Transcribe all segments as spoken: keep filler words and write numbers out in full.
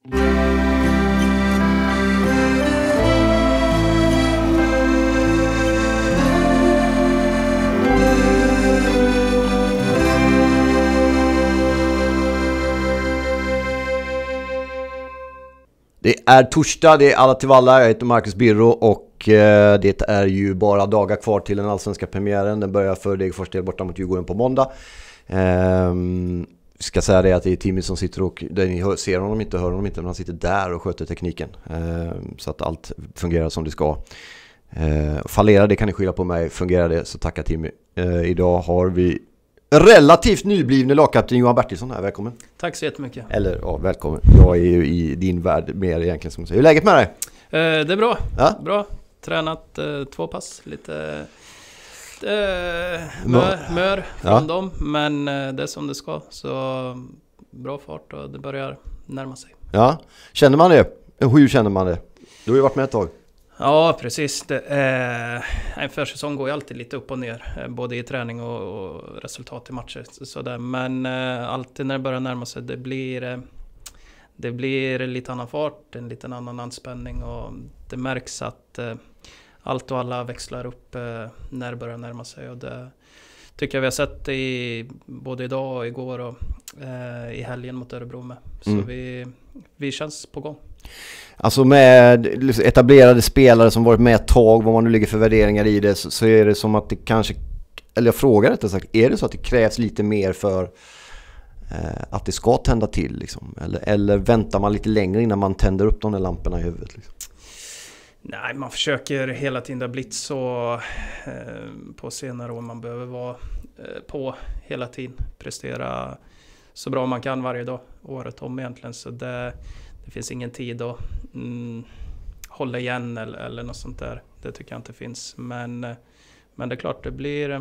Det är torsdag, det är alla till valla. Jag heter Marcus Birro och eh, det är ju bara dagar kvar till den allsvenska premiären. Den börjar för Degerfors del borta mot Djurgården på måndag. Eh, ska säga det att det är Timmy som sitter och där ni hör, ser honom inte, hör honom inte, men han sitter där och sköter tekniken. Eh, så att allt fungerar som det ska. Eh, fallerar det kan ni skylla på mig, fungerar det så tackar Timmy. Eh, idag har vi relativt nyblivne lagkapten Johan Bertilsson här, välkommen. Tack så jättemycket. Eller ja, välkommen. Jag är ju i din värld mer egentligen som man säger. Hur är läget med dig? Eh, det är bra. Ja? Bra. Tränat eh, två pass. Lite eh, mör, mör från ja. dem. Men eh, det är som det ska. Så bra fart och det börjar närma sig. Ja, känner man det? Hur känner man det? Du har ju varit med ett tag. Ja, precis. Det, eh, en försäsong går ju alltid lite upp och ner. Eh, både i träning och, och resultat i matcher. Så där. Men eh, alltid när det börjar närma sig, det blir, eh, det blir lite annan fart, en liten annan anspänning. Och det märks att eh, allt och alla växlar upp eh, när det börjar närma sig. Och det tycker jag vi har sett i, både idag och igår och eh, i helgen mot Örebro med. Så mm. vi, vi känns på gång. Alltså med etablerade spelare som varit med ett tag, vad man nu ligger för värderingar i det, så, så är det som att det kanske, eller jag frågar rättare sagt, är det så att det krävs lite mer för eh, att det ska tända till liksom? Eller, eller väntar man lite längre innan man tänder upp de där lamporna i huvudet liksom? Nej, man försöker hela tiden, det har blivit så eh, på senare år, man behöver vara eh, på hela tiden, prestera så bra man kan varje dag, året om egentligen, så det Det finns ingen tid att mm, hålla igen eller, eller något sånt där. Det tycker jag inte finns. Men, men det är klart, det blir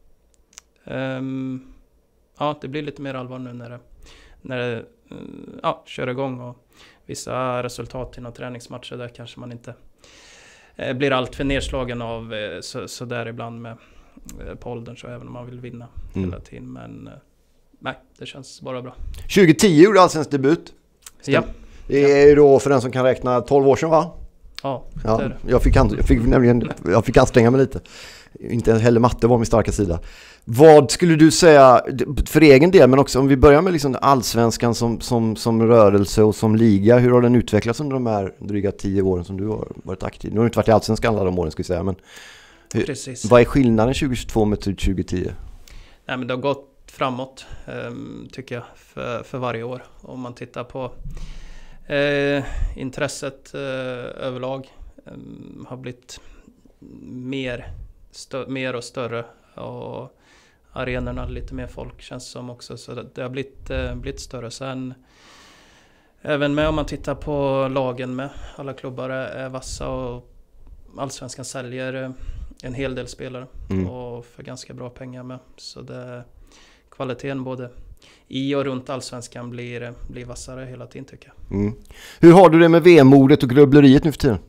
um, ja, det blir lite mer allvar nu när det, när det uh, ja, kör igång. Och vissa resultat i några träningsmatcher där kanske man inte uh, blir allt för nedslagen av uh, så, så där ibland med uh, på åldern, så även om man vill vinna mm. hela tiden. Men uh, nej, det känns bara bra. tjugo tio gjorde allsvensk debut. Stäm. Ja. Det är ju då för den som kan räkna tolv år sedan, va? Ja, ja det är det. Jag fick, jag fick nämligen jag fick anstränga mig lite. Inte heller matte var min starka sida. Vad skulle du säga för egen del, men också om vi börjar med liksom allsvenskan som, som, som rörelse och som liga, hur har den utvecklats under de här dryga tio åren som du har varit aktiv? Nu har du inte varit i allsvenskan alla de åren, ska vi säga, men hur, Precis. Vad är skillnaden tjugo tjugotvå med tjugo tio? Nej, men det har gått framåt um, tycker jag för, för varje år. Om man tittar på Eh, intresset eh, överlag eh, har blivit mer, stö- mer och större, och arenorna lite mer folk känns som också, så det, det har blivit, eh, blivit större. Sen även med om man tittar på lagen med, alla klubbar är vassa och allsvenskan säljer eh, en hel del spelare mm. och för ganska bra pengar med, så det, kvaliteten både i och runt allsvenskan blir, blir vassare hela tiden tycker jag. Mm. Hur har du det med V M-modet och grubbleriet nu för tiden?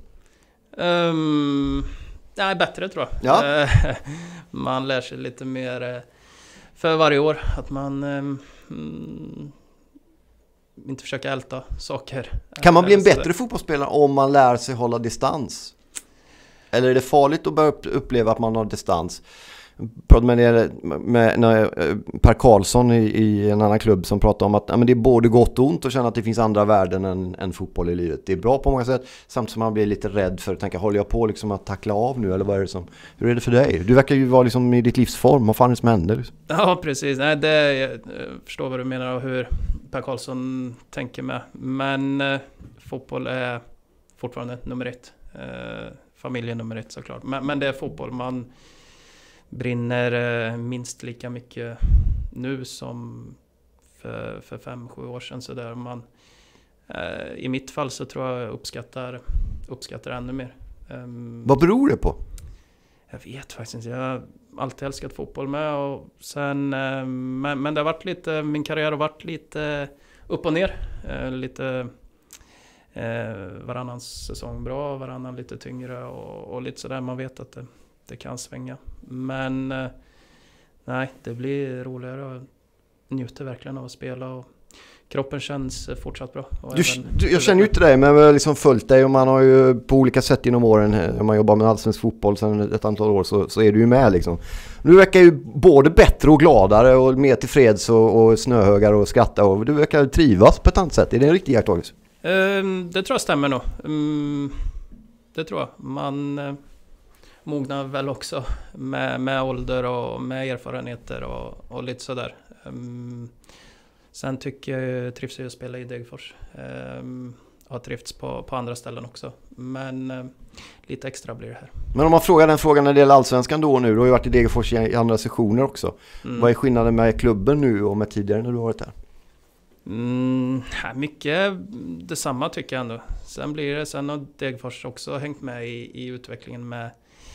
Um, nej, bättre tror jag. Ja. Man lär sig lite mer för varje år. Att man um, inte försöker älta saker. Kan man bli en bättre fotbollsspelare om man lär sig hålla distans? Eller är det farligt att börja uppleva att man har distans? Pratade med, med, med Per Karlsson i, i en annan klubb som pratade om att ja, men det är både gott och ont att känna att det finns andra värden än, än fotboll i livet. Det är bra på många sätt, samtidigt som man blir lite rädd för att tänka, håller jag på liksom att tackla av nu, eller vad är det som, hur är det för dig? Du verkar ju vara liksom i ditt livsform, vad fan är det som händer? Liksom? Ja, precis. Nej, det, jag förstår vad du menar och hur Per Karlsson tänker med. Men eh, fotboll är fortfarande nummer ett. Eh, familjen nummer ett såklart. Men, men det är fotboll, man brinner eh, minst lika mycket nu som för, för fem, sju år sedan. Så där man, eh, i mitt fall så tror jag uppskattar, uppskattar ännu mer. Um, Vad beror det på? Jag vet faktiskt inte. Jag har alltid älskat fotboll med. Och sen, eh, men, men det har varit lite, min karriär har varit lite upp och ner. Eh, lite eh, varannan säsong bra, varannan lite tyngre och, och lite sådär. Man vet att det Det kan svänga. Men eh, nej, det blir roligare och njuter verkligen av att spela och kroppen känns fortsatt bra. Och Du, även, du, jag känner ju inte dig, men jag har liksom följt dig och man har ju på olika sätt inom åren, när man jobbar med allsvensk fotboll sedan ett antal år, så, så är du ju med liksom. Du verkar ju både bättre och gladare och mer tillfreds och, och snöhögar och skratta, och du verkar trivas på ett annat sätt. Är det en riktig iakttagelse? Um, det tror jag stämmer nog. Um, det tror jag. Man uh, mognar väl också med, med ålder och med erfarenheter och, och lite sådär. Um, sen tycker jag jag trivs att spela i Degerfors. Um, har trivts på, på andra ställen också. Men uh, lite extra blir det här. Men om man frågar den frågan när det gäller allsvenskan då och nu, du har ju varit i Degerfors i andra sessioner också. Mm. Vad är skillnaden med klubben nu och med tidigare när du har varit där? Mm, mycket detsamma tycker jag ändå. Sen blir det, sen har Degerfors också hängt med i, i utvecklingen med,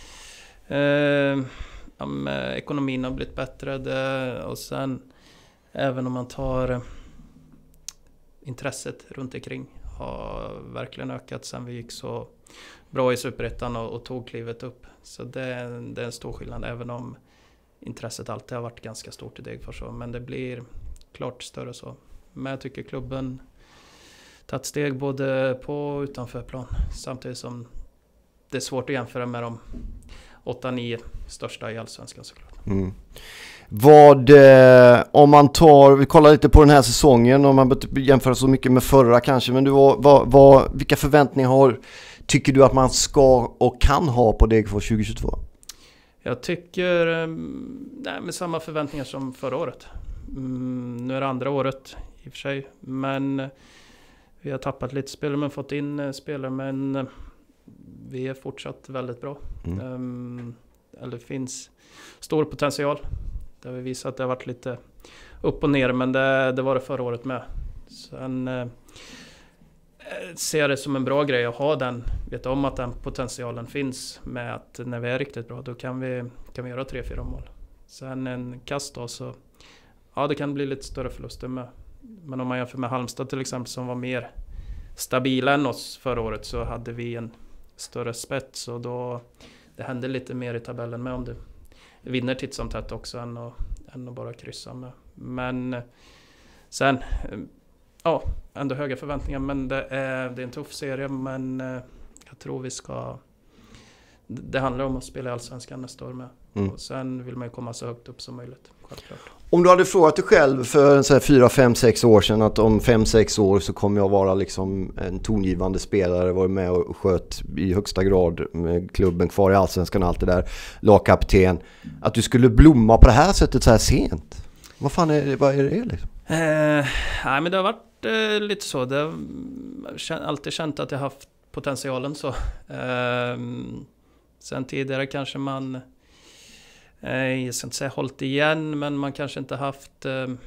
eh, ja, med ekonomin har blivit bättre det, och sen även om man tar eh, intresset runt omkring har verkligen ökat sen vi gick så bra i Superettan och, och tog klivet upp. Så det, det är en stor skillnad, även om intresset alltid har varit ganska stort i Degerfors, men det blir klart större så. Men jag tycker klubben tagit steg både på och utanför plan. Samtidigt som det är svårt att jämföra med de åtta nio största i allsvenskan såklart. Mm. Vad, eh, om man tar, vi kollar lite på den här säsongen, om man jämför så mycket med förra kanske, men du, vad, vad, vilka förväntningar har, tycker du att man ska och kan ha på Degerfors tjugo tjugotvå? Jag tycker, eh, nej, med samma förväntningar som förra året. Mm, nu är det andra året i och för sig, men vi har tappat lite spelare men fått in spelare, men vi är fortsatt väldigt bra. Mm. Um, eller det finns stor potential. Det har vi visat att det har varit lite upp och ner, men det, det var det förra året med. Sen eh, ser jag det som en bra grej att ha den, vet om att den potentialen finns, med att när vi är riktigt bra då kan vi, kan vi göra tre fyra mål. Sen en kast då, så ja, det kan bli lite större förluster med. Men om man jämför med Halmstad till exempel, som var mer stabila än oss förra året, så hade vi en större spets, och då det hände lite mer i tabellen med om du vinner titt som tätt också än att, än att bara kryssa med. Men sen, ja, ändå höga förväntningar, men det är, det är en tuff serie, men jag tror vi ska, det handlar om att spela i allsvenskan nästa år med. Mm. Och sen vill man ju komma så högt upp som möjligt, självklart. Om du hade frågat dig själv för så här fyra, fem, sex år sedan att om fem, sex år så kommer jag vara liksom en tongivande spelare, var med och sköt i högsta grad med klubben kvar i allsvenskan och allt det där, lagkapten, att du skulle blomma på det här sättet så här sent. Vad fan är det, vad är det liksom? Eh, nej, men det har varit eh, lite så. Det har alltid känt att jag haft potentialen så. Eh, sen tidigare kanske man, jag ska inte säga hållit igen, men man kanske inte haft eh, mm,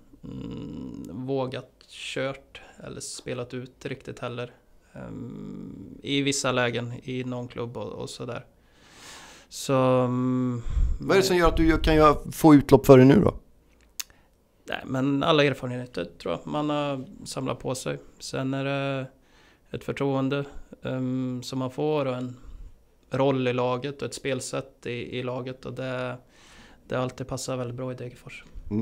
vågat kört eller spelat ut riktigt heller um, i vissa lägen i någon klubb och, och sådär. Så, um, vad är det som gör att du kan göra, få utlopp för det nu då? Nej, men alla erfarenheter tror jag man har samlat på sig. Sen är det ett förtroende um, som man får, och en roll i laget och ett spelsätt i, i laget, och det, det alltid passar väldigt bra i Degerfors. Mm.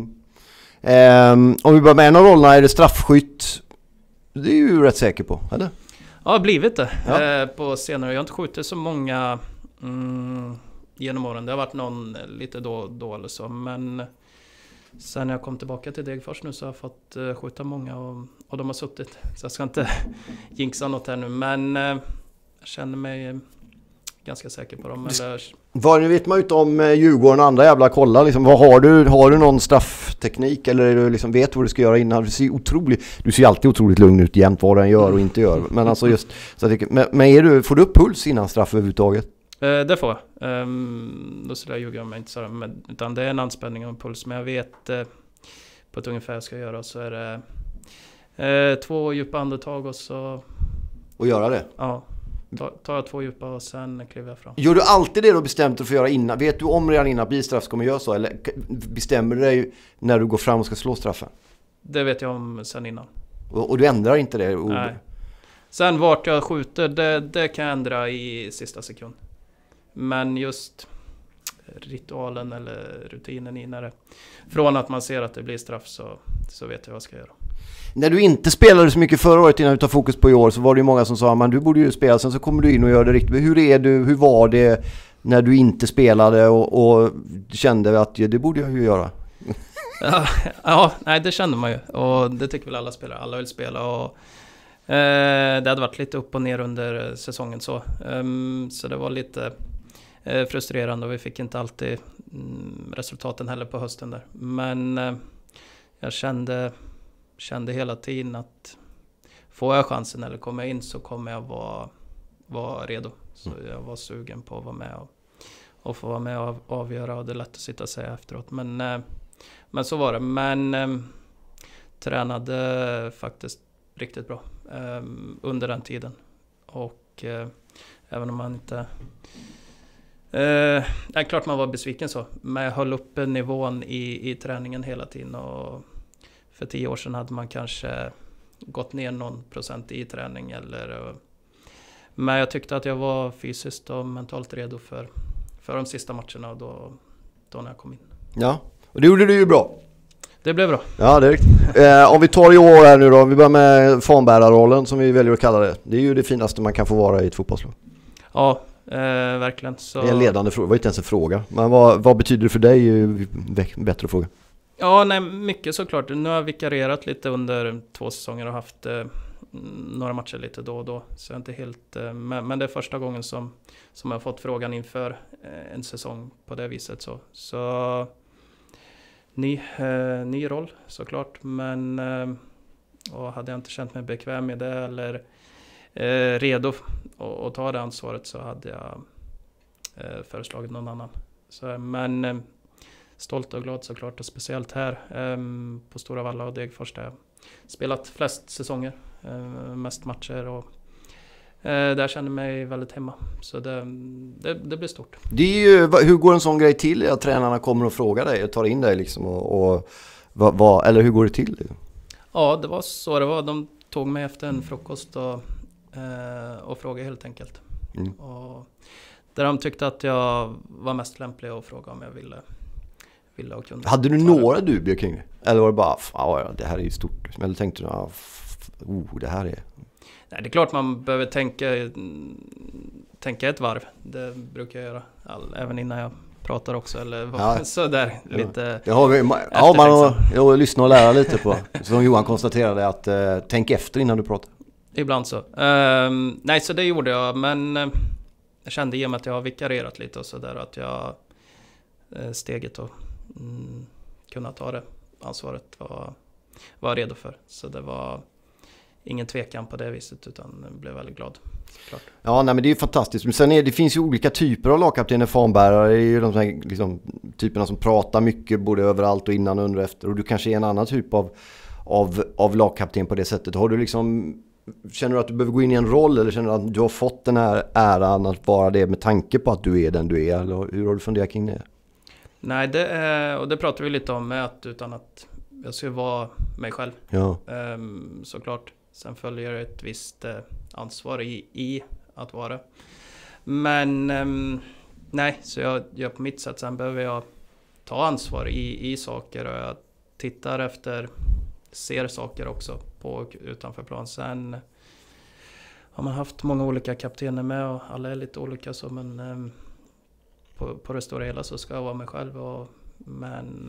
Um, om vi börjar med en av rollerna, är det straffskytt? Det är ju rätt säker på, eller? Ja, blivit det. Ja. Eh, på senare. Jag har inte skjutit så många mm, genom åren. Det har varit någon lite då, då eller så, men sen jag kom tillbaka till Degerfors nu så har jag fått uh, skjuta många, och, och de har suttit. Så jag ska inte jinxa något här nu, men uh, jag känner mig uh, ganska säker på dem. Eller... Vad vet man ju inte om Djurgården och andra jävla kolla liksom, vad har du, har du någon straffteknik, eller är du liksom vet vad du ska göra innan? Du ser otroligt, du ser alltid otroligt lugn ut jämt vad den gör och inte gör, men alltså just så att, men, men är du, får du upp puls innan straff överhuvudtaget? Eh, det får jag. Um, då så där ljuger jag mig inte så, men, utan det är en anspänning och en puls, men jag vet eh, på ett ungefär jag ska göra, så är det eh, två djupa andetag och så... Och göra det? Ja. Tar jag två djupa och sen kliver jag fram. Gör du alltid det du bestämt dig för att göra innan? Vet du om redan innan att bistraff kommer göra så? Eller bestämmer du dig när du går fram och ska slå straffen? Det vet jag om sen innan. Och, och du ändrar inte det? Nej. Sen vart jag skjuter, det, det kan jag ändra i sista sekund. Men just ritualen eller rutinen i när det, från att man ser att det blir straff, så, så vet jag vad jag ska göra. När du inte spelade så mycket förra året innan du tar fokus på i år, så var det ju många som sa, men du borde ju spela, sen så kommer du in och gör det riktigt. Hur är du, hur var det när du inte spelade och, och kände att ja, det borde jag ju göra? ja, ja, nej det kände man ju. Och det tycker väl alla spelare, alla vill spela. Och, eh, det hade varit lite upp och ner under säsongen så. Um, så det var lite eh, frustrerande och vi fick inte alltid mm, resultaten heller på hösten där. Men eh, jag kände... kände hela tiden att får jag chansen eller kommer jag in så kommer jag vara, vara redo. Så mm. jag var sugen på att vara med och, och få vara med och avgöra, och det är lätt att sitta och säga efteråt. Men, eh, men så var det. Men eh, tränade faktiskt riktigt bra eh, under den tiden. Och eh, även om man inte... Eh, det är klart man var besviken så. Men jag höll uppe nivån i, i träningen hela tiden. Och för tio år sedan hade man kanske gått ner någon procent i träning. Eller, men jag tyckte att jag var fysiskt och mentalt redo för, för de sista matcherna och då, då när jag kom in. Ja, och det gjorde du ju bra. Det blev bra. Ja, det är riktigt. Eh, om vi tar i år här nu då, vi börjar med fanbärarrollen som vi väljer att kalla det. Det är ju det finaste man kan få vara i ett fotbollslag. Ja, eh, verkligen. Så... Det är en ledande fråga, det var inte ens en fråga. Men vad, vad betyder det för dig? Är bättre fråga. Ja, nej, mycket såklart. Nu har jag vikarierat lite under två säsonger och haft eh, några matcher lite då och då. Så jag är inte helt, eh, men, men det är första gången som, som jag har fått frågan inför eh, en säsong på det viset. Så, så ny, eh, ny roll såklart. Men eh, och hade jag inte känt mig bekväm med det eller eh, redo att ta det ansvaret så hade jag eh, föreslagit någon annan. Så, men... Eh, stolt och glad såklart, och speciellt här um, på Stora Valla och Degerfors där jag spelat flest säsonger, uh, mest matcher och uh, där kände mig väldigt hemma. Så det, det, det blir stort. Det är ju, hur går en sån grej till att tränarna kommer och frågar dig och tar in dig liksom och, och vad, vad, eller hur går det till? Ja, det var så det var. De tog mig efter en frukost och, uh, och frågade helt enkelt. Mm. Och där de tyckte att jag var mest lämplig att fråga om jag ville Hade du några dubier kring det? Eller var det bara, ja det här är ju stort. Eller tänkte du, ah, oh det här är... Nej, det är klart man behöver tänka, tänka ett varv. Det brukar jag göra. All, även innan jag pratar också. Eller ja. Sådär lite... Det har vi, ja, man har lyssnat och lära lite på. Som Johan konstaterade att uh, tänk efter innan du pratar. Ibland så. Uh, nej, så det gjorde jag. Men uh, jag kände i och med att jag har vikarierat lite och sådär att jag uh, steget och Mm, kunna ta det ansvaret var, var redo för. Så det var ingen tvekan på det viset utan blev väldigt glad. Klart. Ja, nej, men det är ju fantastiskt. Men sen är, det finns ju olika typer av lagkaptener, fanbärare. Det är ju de här, liksom, typerna som pratar mycket både överallt och innan och under och efter. Och du kanske är en annan typ av, av, av lagkapten på det sättet. Har du liksom, känner du att du behöver gå in i en roll eller känner du att du har fått den här äran att vara det med tanke på att du är den du är? Eller hur har du funderat kring det? Nej, det är, och det pratar vi lite om med att utan att jag ska vara mig själv. Ja. Um, såklart. Sen följer ett visst uh, ansvar i, i att vara. Men um, nej, så jag gör på mitt sätt. Sen behöver jag ta ansvar i, i saker och jag tittar efter, ser saker också på utanför plan. Sen har man haft många olika kaptener med och alla är lite olika så men um, På, på det stora hela så ska jag vara mig själv och, men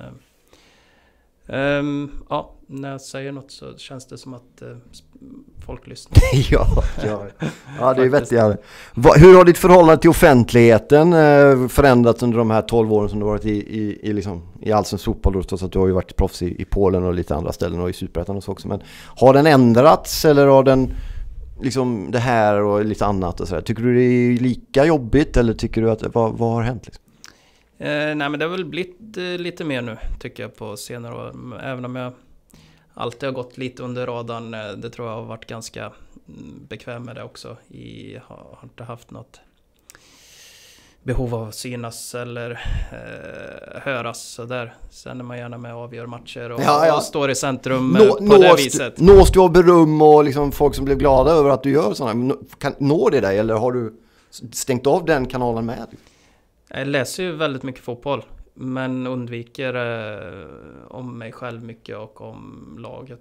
um, ja, när jag säger något så känns det som att uh, folk lyssnar. ja, ja. ja, det är vettigt. Hur har ditt förhållande till offentligheten uh, förändrats under de här tolv åren som du har varit i, i, i, liksom, i Allsvenskan fotboll? Trots att du har ju varit proffs i, i Polen och lite andra ställen och i Superettan och så också. Men har den ändrats eller har den liksom det här och lite annat och så där. Tycker du det är lika jobbigt eller tycker du att vad, vad har hänt liksom? Eh, nej men det har väl blivit eh, lite mer nu tycker jag på senare år. Även om jag alltid har gått lite under radarn. Eh, det tror jag har varit ganska mm, bekväm med det också. I, har, har inte haft något behov av att synas eller eh, höras så där. Sen är man gärna med och avgör matcher och, ja, ja. och står i centrum Nå, på nås, det viset. Nås du av beröm och liksom folk som blev glada över att du gör sådana? Kan, når det dig eller har du stängt av den kanalen med? Jag läser ju väldigt mycket fotboll men undviker eh, om mig själv mycket och om laget så.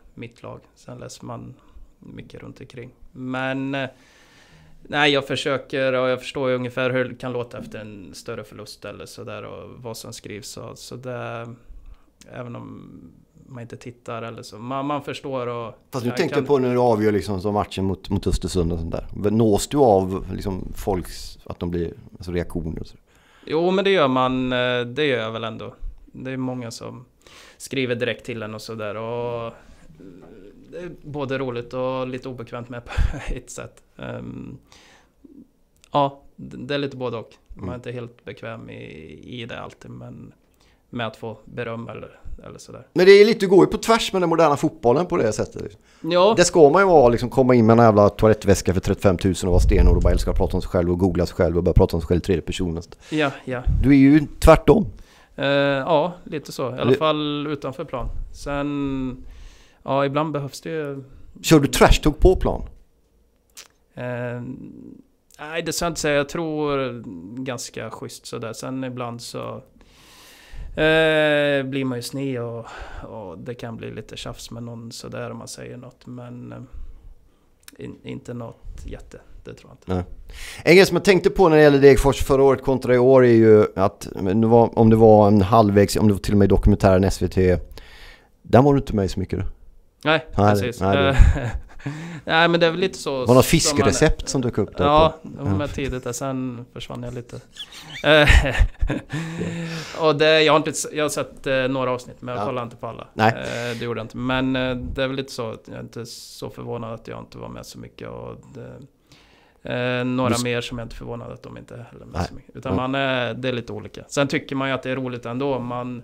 mitt lag. Sen läser man mycket runt omkring. Men eh, nej, jag försöker och jag förstår ju ungefär hur det kan låta efter en större förlust eller sådär och vad som skrivs. Och, så det, även om man inte tittar eller så. Man, man förstår och... Fast nu tänkte jag på när du avgör liksom, som matchen mot, mot Östersund och sånt där. Nås du av liksom, folks, att de blir alltså, reaktioner och så? Jo, men det gör man. Det gör jag väl ändå. Det är många som skriver direkt till en och sådär. Och det är både roligt och lite obekvämt med på ett sätt. Um, ja, det är lite både och. Man är inte helt bekväm i, i det alltid, men med att få beröm eller, eller sådär. Men det är lite, går ju på tvärs med den moderna fotbollen på det sättet. Ja. Det ska man ju vara, liksom, komma in med en jävla toalettväska för trettiofem tusen och vara stenhård och bara älskar att prata om sig själv och googla sig själv och börja prata om sig själv i tredje person. Ja, ja. Du är ju tvärtom. Uh, ja, lite så. I alla fall utanför plan. Sen, ja, ibland behövs det ju... Kör du trash talk på plan? Uh, nej, det ska jag inte säga. Jag tror ganska schysst sådär. Sen ibland så... Eh, blir man ju sne och, och det kan bli lite tjafs med någon sådär om man säger något, men eh, in, inte något jätte, det tror jag inte. Nej. En grej som jag tänkte på när det gäller Degerfors förra året kontra i år är ju att det var, om det var en halvvägs, om det var till och med i dokumentären S V T, där var du inte med så mycket då? Nej, nej precis. Nej, det... nej, men det är väl lite så. Var det något fiskrecept som, man... som dök upp där? Ja, det var med tidigt där, sen försvann jag lite. Och det, jag har inte jag har sett eh, några avsnitt, men jag ja. kollar inte på alla. Nej. Eh, det gjorde jag inte. Men eh, det är väl lite så, jag är inte så förvånad att jag inte var med så mycket. Och det, eh, några du... mer som jag inte är förvånad att de inte är heller med Nej. så mycket. Utan mm. man är, det är lite olika. Sen tycker man ju att det är roligt ändå. Man,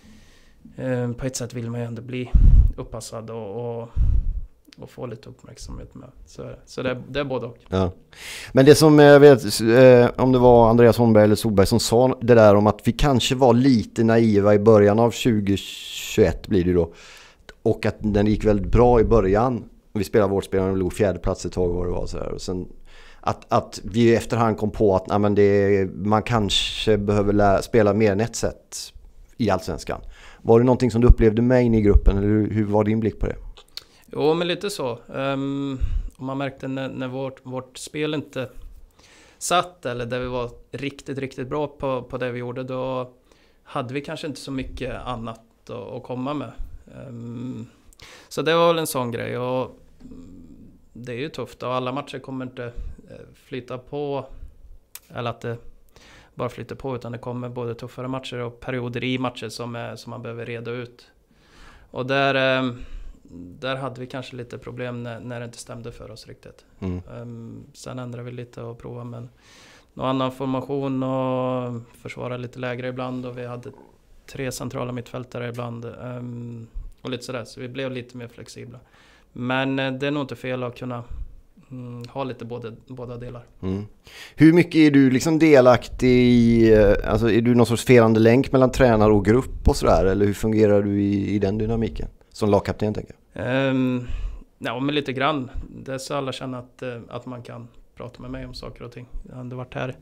eh, på ett sätt vill man ju ändå bli uppassad och, och och få lite uppmärksamhet med. Så, så det, det är både och. Ja. Men det som jag vet, eh, om det var Andreas Holmberg eller Solberg som sa det där om att vi kanske var lite naiva i början av tjugo tjugoett blir det då. Och att den gick väldigt bra i början. Vi spelade vårt spel och låg fjärde plats ett tag vad det var så här. Och sen att, att vi i efterhand kom på att nej, men det, man kanske behöver lära, spela mer än ett sätt i Allsvenskan. Var det någonting som du upplevde med in i gruppen eller hur, hur var din blick på det? Jo, men lite så. Um, och man märkte när, när vårt, vårt spel inte satt, eller där vi var riktigt, riktigt bra på, på det vi gjorde, då hade vi kanske inte så mycket annat att, att komma med. Um, så det var väl en sån grej. Och det är ju tufft och alla matcher kommer inte flyta på, eller att det bara flyter på, utan det kommer både tuffare matcher och perioder i matcher som, är, som man behöver reda ut. Och där... Um, Där hade vi kanske lite problem när, när det inte stämde för oss riktigt. Mm. Um, sen ändrade vi lite och provade med någon annan formation och försvara lite lägre ibland. Och vi hade tre centrala mittfältare ibland. Um, och lite sådär, så vi blev lite mer flexibla. Men uh, det är nog inte fel att kunna mm, ha lite både, båda delar. Mm. Hur mycket är du liksom delaktig i, alltså är du någon sorts felande länk mellan tränare och grupp och sådär? Eller hur fungerar du i, i den dynamiken? Som lagkapten tänker jag. Um, ja, men lite grann. Det är så alla känner att, att man kan prata med mig om saker och ting. Jag har varit här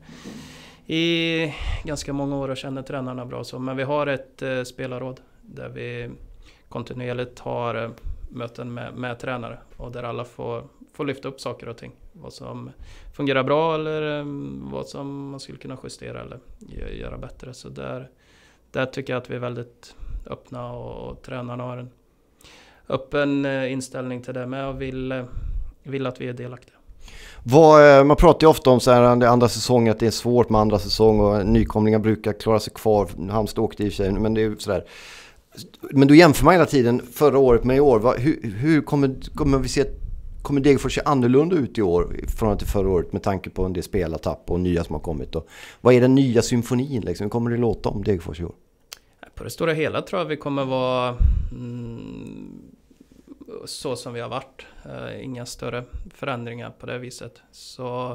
i ganska många år och känner tränarna bra. Så. Men vi har ett uh, spelarråd där vi kontinuerligt har uh, möten med, med tränare. Och där alla får, får lyfta upp saker och ting. Vad som fungerar bra eller um, vad som man skulle kunna justera eller göra bättre. Så där, där tycker jag att vi är väldigt öppna och, och tränarna har en öppen inställning till det med och vill, vill att vi är delaktiga. Vad, man pratar ju ofta om så här andra säsong att det är svårt med andra säsong och nykomlingar brukar klara sig kvar. Halmstad åkte i och för sig, men det är så där. Men då jämför man hela tiden förra året med i år. Vad, hur hur kommer, kommer vi se, kommer Degerfors se annorlunda ut i år från till förra året med tanke på en del spelartapp och nya som har kommit? Och vad är den nya symfonin liksom? Hur kommer det låta om Degerfors i år? På det stora hela tror jag vi kommer vara mm, så som vi har varit. Uh, inga större förändringar på det viset. Så,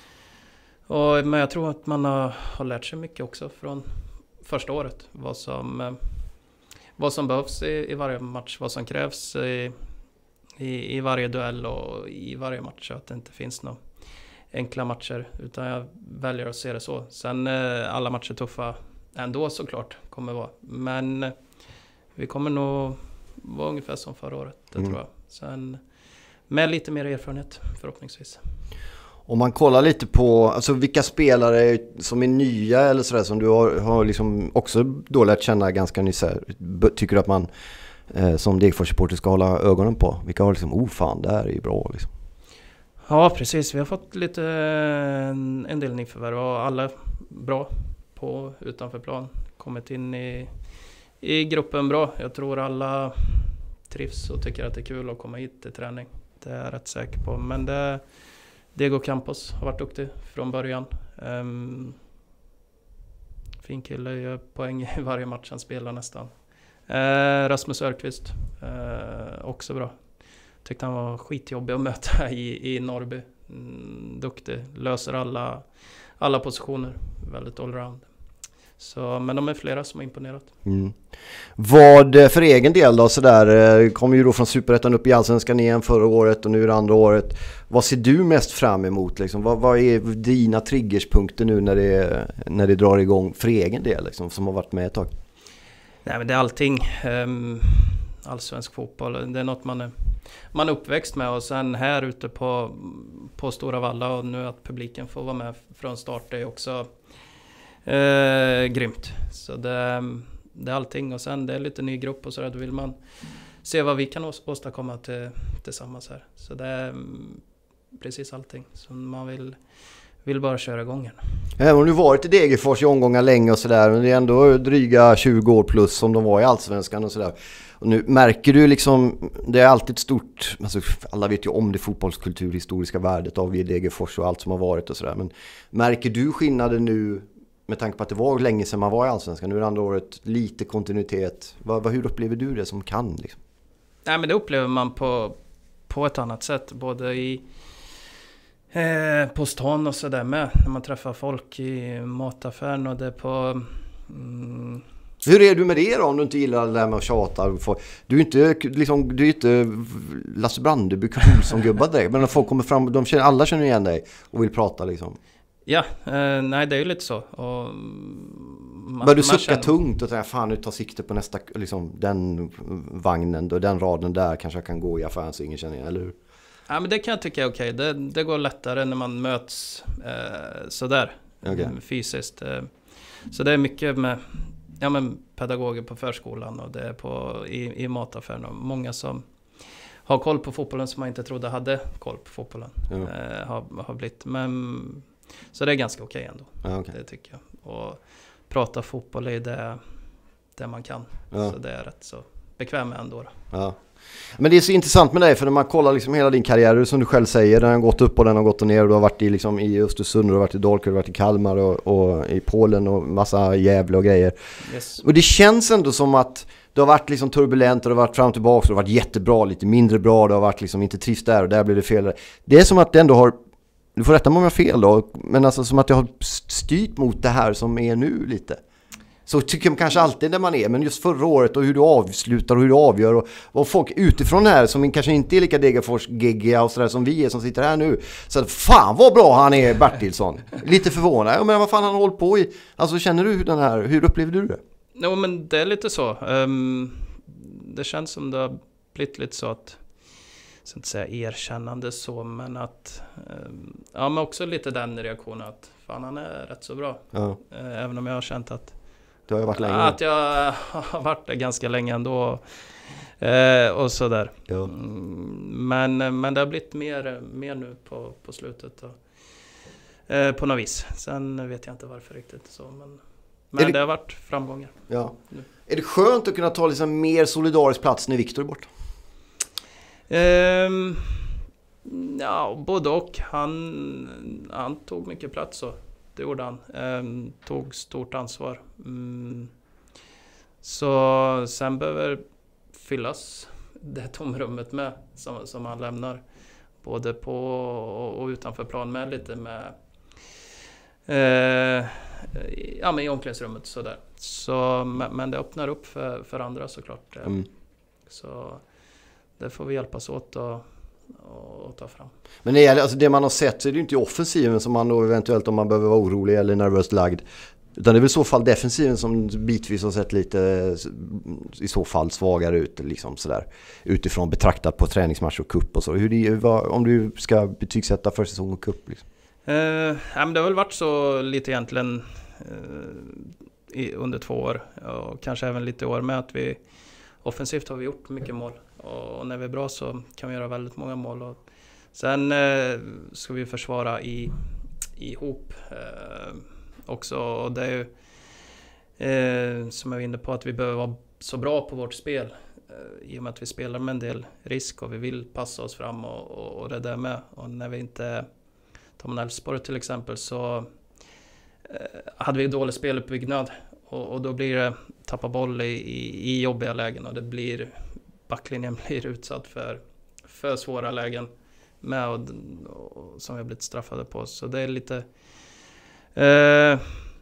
och, men jag tror att man har, har lärt sig mycket också från första året. Vad som, uh, vad som behövs i, i varje match. Vad som krävs i, i, i varje duell och i varje match. Så att det inte finns några enkla matcher. Utan jag väljer att se det så. Sen uh, alla matcher tuffa ändå såklart kommer vara. Men uh, vi kommer nog var ungefär som förra året, det Mm. tror jag. Sen med lite mer erfarenhet förhoppningsvis. Om man kollar lite på alltså vilka spelare som är nya eller sådär som du har, har liksom också då lärt känna ganska nyss här, tycker du att man eh, som Degerfors-supporter ska hålla ögonen på? Vilka har liksom, oh fan, det här är ju bra liksom. Ja, precis. Vi har fått lite en, en del nyförvärv och alla är bra på utanför plan. Kommit in i, i gruppen bra. Jag tror alla trivs och tycker att det är kul att komma hit till träning. Det är jag rätt säker på. Men det, Diego Campos har varit duktig från början. Um, fin kille, gör poäng i varje match han spelar nästan. Uh, Rasmus Örqvist, uh, också bra. Tyckte han var skitjobbig att möta i, i Norrby. Mm, duktig, löser alla, alla positioner. Väldigt allround. Så, men de är flera som har imponerat. Mm. Vad för egen del då sådär, kom ju då från Superettan upp i Allsvenskan igen förra året och nu är det andra året. Vad ser du mest fram emot liksom? Vad, vad är dina triggerspunkter nu när det, när det drar igång för egen del liksom, som har varit med ett tag? Nej, men det är allting. Um, allsvensk fotboll, det är något man är, man är uppväxt med och sen här ute på, på Stora Valla och nu att publiken får vara med från start är också Eh, grymt. Så det, det är allting och sen det är lite ny grupp och så där, då vill man se vad vi kan ås- åstadkomma till, tillsammans här. Så det är mm, precis allting. Så man vill, vill bara köra gången. Även om du varit i Degerfors i omgångar länge och sådär, men det är ändå dryga tjugo år plus som de var i Allsvenskan och sådär. Och nu märker du liksom, det är alltid ett stort, alltså alla vet ju om det fotbollskulturhistoriska värdet av Degerfors och allt som har varit och sådär, men märker du skillnaden nu med tanke på att det var länge sedan man var i Allsvenskan, nu är det andra året lite kontinuitet. Vad, vad, hur upplever du det som kan? Liksom? Nej, men det upplever man på, på ett annat sätt. Både i eh, på stan och sådär med. När man träffar folk i mataffären och det är på... Mm, hur är du med det då om du inte gillar det där med att tjata? Du är inte, liksom, du är inte Lasse Brandeby som gubbar dig. Men när folk kommer fram, de känner, alla känner igen dig och vill prata liksom. Ja, eh, nej det är ju lite så. Och man, bör du sucka känner... tungt och säga fan nu tar sikte på nästa, liksom, den vagnen då, den raden där kanske jag kan gå i affären så ingen känner igen, eller hur? Ja, men det kan jag tycka är okej. Det, det går lättare när man möts eh, sådär okay. fysiskt. Eh. Så det är mycket med ja, men pedagoger på förskolan och det är på, i, i mataffären och många som har koll på fotbollen som man inte trodde hade koll på fotbollen. Ja. Eh, har, har blivit. Men, så det är ganska okej ändå. Ja, okay. Det tycker jag. Och prata fotboll är det, det man kan. Ja. Så det är rätt så bekväm med ändå. Ja. Men det är så intressant med dig för när man kollar liksom hela din karriär som du själv säger, den har gått upp och den har gått ner och du har varit i, liksom, i Östersund, du har varit i Dalkurd, du har varit i Kalmar och, och i Polen och massa Gävle och grejer. Yes. Och det känns ändå som att det har varit liksom turbulent och det har varit fram och tillbaka och det har varit jättebra, lite mindre bra, det har varit liksom inte trivs där och där blir det fel. Det är som att det ändå har, du får rätta mig om jag har fel då, men alltså som att det har styrt mot det här som är nu lite. Så tycker man kanske alltid där man är, men just förra året och hur du avslutar och hur du avgör och vad folk utifrån här som kanske inte är lika Degerfors-geggiga och sådär som vi är som sitter här nu. Så fan vad bra han är, Bertilsson. Lite förvånad. Ja, men vad fan han har hållit på i? Alltså känner du den här, hur upplever du det? Jo, men det är lite så. Um, det känns som det har blivit lite så att, jag ska inte säga erkännande så, men att, um, ja men också lite den reaktionen att fan han är rätt så bra. Ja. Uh, även om jag har känt att du har varit länge. Att jag har varit där ganska länge ändå. Eh, och sådär. Ja. Mm, men, men det har blivit mer, mer nu på, på slutet. Och, eh, på något vis. Sen vet jag inte varför riktigt. Så, men men det, det har varit framgångar. Ja. Är det skönt att kunna ta liksom mer solidarisk plats när Viktor är borta? Eh, ja, både och. Han, han tog mycket plats så. Det gjorde han. Ehm, tog stort ansvar. Mm. Så sen behöver fyllas det tomrummet med som, som han lämnar. Både på och, och utanför plan med lite med eh, ja, men i omklädningsrummet sådär. Så, men det öppnar upp för, för andra såklart. Mm. Så det får vi hjälpas åt och och ta fram. Men det, alltså det man har sett så är det ju inte i offensiven som man då eventuellt om man behöver vara orolig eller nervöst lagd. Utan det är väl i så fall defensiven som bitvis har sett lite i så fall svagare ut liksom sådär, utifrån betraktat på träningsmatch och cup och så. Hur det, vad, om du ska betygsätta för säsong och cup liksom? Eh, ja, men det har väl varit så lite egentligen eh, i, under två år och kanske även lite år med att vi offensivt har vi gjort mycket mål och när vi är bra så kan vi göra väldigt många mål och sen eh, ska vi försvara i ihop eh, också och det är ju eh, som jag var inne på att vi behöver vara så bra på vårt spel eh, i och med att vi spelar med en del risk och vi vill passa oss fram och, och, och det där med och när vi inte tar man Elfsborg till exempel så eh, hade vi dålig speluppbyggnad och, och då blir det tappa boll i, i, i jobbiga lägen och det blir backlinjen blir utsatt för, för svåra lägen med och, och, som vi har blivit straffade på så det är lite eh,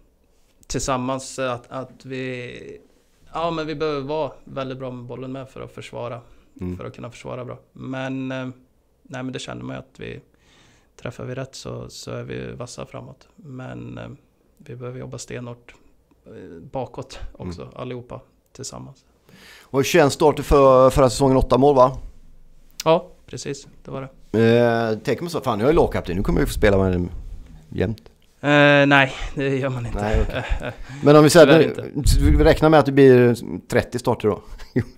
tillsammans att, att vi ja men vi behöver vara väldigt bra med bollen med för att försvara mm. för att kunna försvara bra men eh, nej men det känner man att vi träffar vi rätt så, så är vi vassa framåt men eh, vi behöver jobba stenhårt eh, bakåt också mm. allihopa tillsammans. Och tjugoett starter för förra säsongen, åtta mål va? Ja, precis. Det var det. Eh, tänker man så, fan jag är lagkapten, nu kommer jag få spela med den jämt. Eh, nej, det gör man inte. Nej, okay. Men om vi säger, vi räknar med att det blir trettio starter då.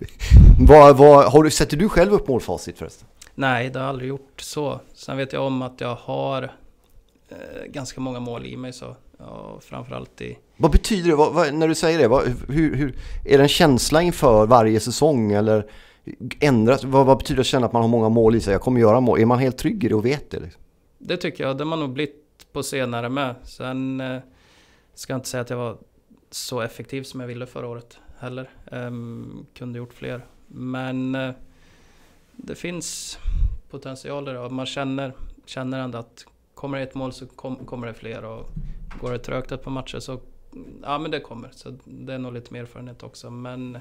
vad, vad, har du, sätter du själv upp målfacit förresten? Nej, det har jag aldrig gjort så. Sen vet jag om att jag har eh, ganska många mål i mig så. Och framförallt i... Vad betyder det, vad, vad, när du säger det? Vad, hur, hur, är det en känsla inför varje säsong eller ändras? Vad, vad betyder det att känna att man har många mål i sig? Jag kommer göra mål. Är man helt trygg i det och vet det? Liksom? Det tycker jag. Det har man nog blivit på senare med. Sen eh, ska jag inte säga att jag var så effektiv som jag ville förra året heller. Um, kunde gjort fler. Men eh, det finns potentialer och man känner, känner ändå att kommer det ett mål så kom, kommer det fler och går det trögt ett par matcher så ja men det kommer. Så det är nog lite mer erfarenhet också. Men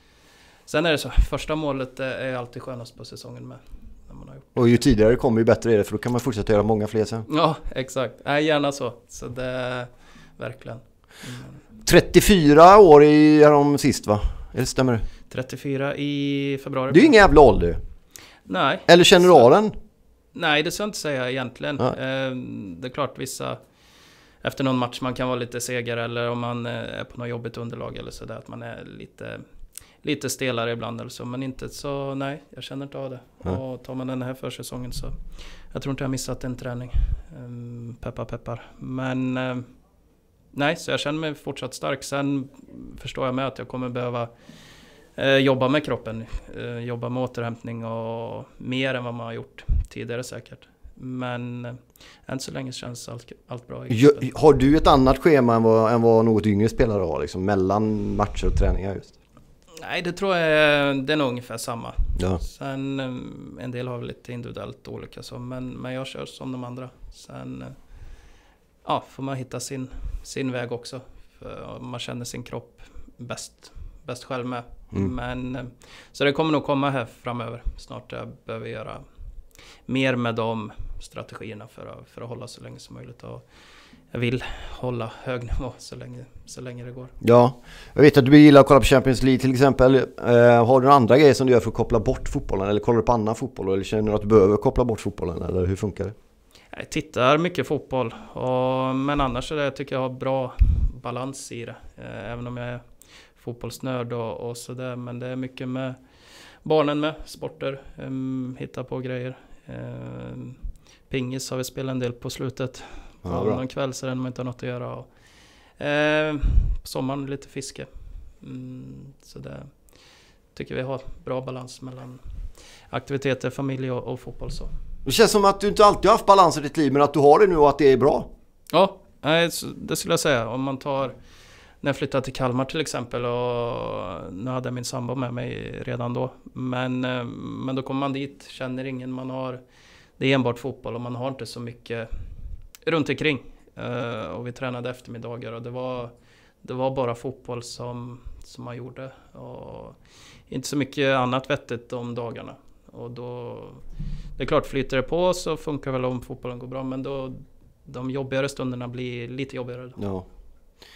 sen är det så, första målet är alltid skönast på säsongen med. När man har gjort. Och ju tidigare det kommer ju bättre är det för då kan man fortsätta göra många fler sen. Ja, exakt. Nej, gärna så. Så det är verkligen. Mm. trettiofyra år i de sist va? Eller stämmer det? trettiofyra i februari. Det är ju ingen jävla ålder. Nej. Eller känner du av den? Nej, det ska jag inte säga egentligen. Ja. Det är klart vissa efter någon match man kan vara lite segare eller om man är på något jobbigt underlag eller sådär att man är lite lite stelare ibland eller så, men inte så nej, jag känner inte av det. Ja. Och tar man den här försäsongen så jag tror inte jag har missat en träning. Um, peppar peppar. Men um, nej, så jag känner mig fortsatt stark. Sen förstår jag med att jag kommer behöva uh, jobba med kroppen, uh, jobba med återhämtning och mer än vad man har gjort tidigare säkert. Men äh, än så länge känns allt, allt bra. Jo, har du ett annat schema än vad, än vad något yngre spelare har? Liksom, mellan matcher och träningar just? Nej, det tror jag det är nog ungefär samma. Ja. Sen en del har väl lite individuellt olika så, men, men jag kör som de andra. Sen ja, får man hitta sin, sin väg också. För man känner sin kropp bäst, bäst själv med. Mm. Men, så det kommer nog komma här framöver. Snart jag behöver göra mer med de strategierna för att, för att hålla så länge som möjligt. Och jag vill hålla hög nivå så länge, så länge det går. Ja, jag vet att du gillar att kolla på Champions League till exempel. Eh, har du några andra grejer som du gör för att koppla bort fotbollen? Eller kollar du på annan fotboll? Eller känner du att du behöver koppla bort fotbollen? Eller hur funkar det? Jag tittar mycket fotboll. Och, men annars är det, jag tycker jag har bra balans i det. Eh, även om jag är fotbollsnörd och, och sådär. Men det är mycket med barnen med, sporter. Eh, hitta på grejer. Eh, pingis har vi spelat en del på slutet. Ja, någon kväll så man inte har något att göra. Och, eh, på sommaren lite fiske. Mm, så det tycker vi har bra balans mellan aktiviteter, familj och, och fotboll. Så. Det känns som att du inte alltid har haft balans i ditt liv, men att du har det nu och att det är bra. Ja, det skulle jag säga. Om man tar, när jag flyttade till Kalmar till exempel, och nu hade jag min sambo med mig redan då. Men, men då kommer man dit, känner ingen, man har, det är enbart fotboll och man har inte så mycket runt omkring. Uh, och vi tränade eftermiddagar och det var, det var bara fotboll som, som man gjorde. Och inte så mycket annat vettigt de dagarna. Och då, det är klart, flyter det på så funkar väl om fotbollen går bra. Men då, de jobbigare stunderna blir lite jobbigare. Då. Ja.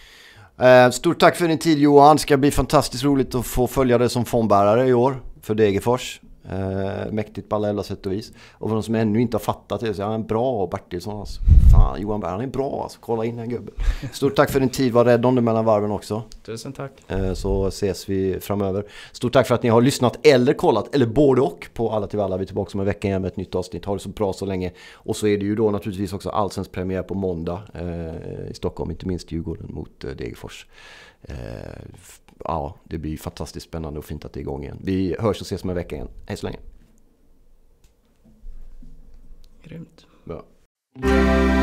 Eh, stort tack för din tid Johan. Det ska bli fantastiskt roligt att få följa dig som fondbärare i år för Degerfors. Eh, mäktigt på alla sätt och vis. Och för de som ännu inte har fattat det så är han bra Bertilsson alltså. Fan, Johan Berg, han är bra alltså. Kolla in den gubben. Stort tack för din tid. Var rädd om det mellan varven också. Tusen tack. Eh, så ses vi framöver. Stort tack för att ni har lyssnat eller kollat eller både och på Alla till alla. Vi är tillbaka om en vecka igen med ett nytt avsnitt. Ha det så bra så länge. Och så är det ju då naturligtvis också Allsvensk premiär på måndag eh, i Stockholm. Inte minst Djurgården mot eh, Degerfors. Eh, ja, det blir fantastiskt spännande och fint att det är igång igen. Vi hörs och ses om en vecka igen. Hej så länge. Grymt. Bra.